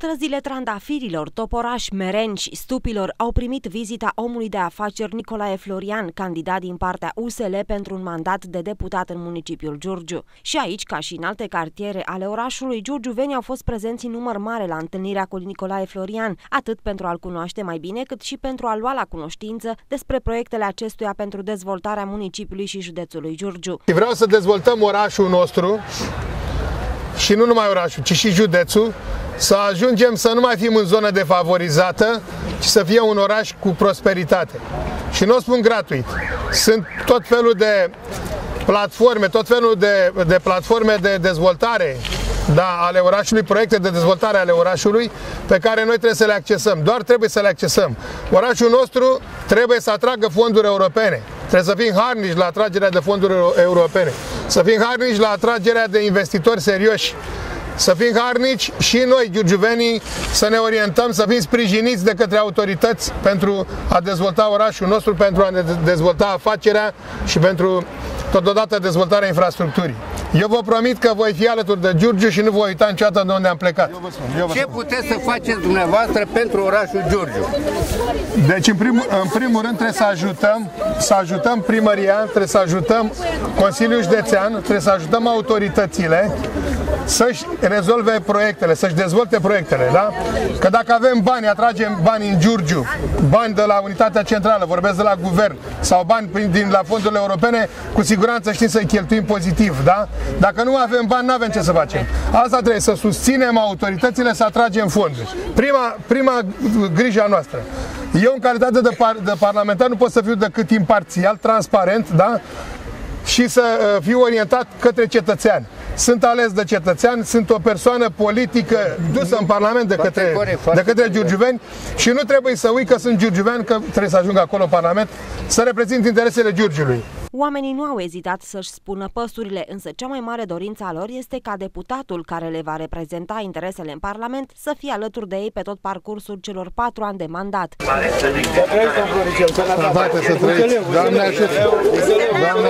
Străzile Trandafirilor, Toporaș, Mereni și Stupilor au primit vizita omului de afaceri Nicolae Florian, candidat din partea USL pentru un mandat de deputat în municipiul Giurgiu. Și aici, ca și în alte cartiere ale orașului, giurgiuvenii au fost prezenți în număr mare la întâlnirea cu Nicolae Florian, atât pentru a-l cunoaște mai bine, cât și pentru a lua la cunoștință despre proiectele acestuia pentru dezvoltarea municipiului și județului Giurgiu. Vreau să dezvoltăm orașul nostru și nu numai orașul, ci și județul, să ajungem să nu mai fim în zonă defavorizată, ci să fie un oraș cu prosperitate. Și nu o spun gratuit. Sunt tot felul de platforme, de platforme de dezvoltare, ale orașului, proiecte de dezvoltare ale orașului pe care noi trebuie să le accesăm. Doar trebuie să le accesăm. Orașul nostru trebuie să atragă fonduri europene. Trebuie să fim harnici la atragerea de fonduri europene. Să fim harnici la atragerea de investitori serioși. Să fim harnici și noi, giurgiuvenii, să ne orientăm, să fim sprijiniți de către autorități pentru a dezvolta orașul nostru, pentru a ne dezvolta afacerea și pentru totodată dezvoltarea infrastructurii. Eu vă promit că voi fi alături de Giurgiu și nu voi uita niciodată de unde am plecat. Ce puteți să faceți dumneavoastră pentru orașul Giurgiu? Deci, în primul rând, trebuie să ajutăm primăria, trebuie să ajutăm Consiliul Județean, trebuie să ajutăm autoritățile să-și rezolve proiectele, să-și dezvolte proiectele, da? Că dacă avem bani, atragem bani în Giurgiu, bani de la Unitatea Centrală, vorbesc de la guvern, sau bani din la fondurile europene, cu siguranță știm să-i cheltuim pozitiv, da? Dacă nu avem bani, nu avem ce să facem. Asta trebuie, să susținem autoritățile să atragem fonduri. Prima grijă noastră. Eu, în calitate de parlamentar, nu pot să fiu decât imparțial, transparent, da? Și să fiu orientat către cetățean. Sunt ales de cetățean, sunt o persoană politică dusă în Parlament de către giurgiuveni și nu trebuie să uit că sunt giurgiuvean, că trebuie să ajung acolo în Parlament să reprezint interesele Giurgiului. Oamenii nu au ezitat să-și spună păsurile, însă cea mai mare dorință a lor este ca deputatul care le va reprezenta interesele în Parlament să fie alături de ei pe tot parcursul celor 4 ani de mandat. Să trăiți! Doamne ajută! Doamne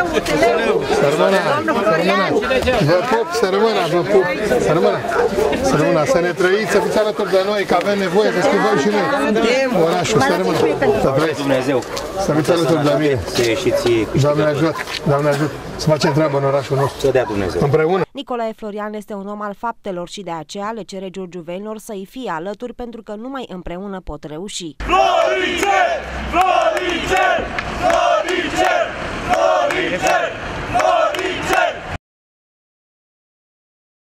ajută! Vă pup, să rămână, vă pup! Să rămână, să ne trăiți, să fiți alături de noi, că avem nevoie să schimbăm și noi orașul, să rămână! Să trăiți! Să fiți alături de mine! Doamne ajută, Doamne ajută, să facem treabă în orașul nostru. Să dea Dumnezeu. Împreună. Nicolae Florian este un om al faptelor și de aceea le cere giurgiuvenilor să-i fie alături, pentru că numai împreună pot reuși. Floricel! Floricel! Floricel! Floricel!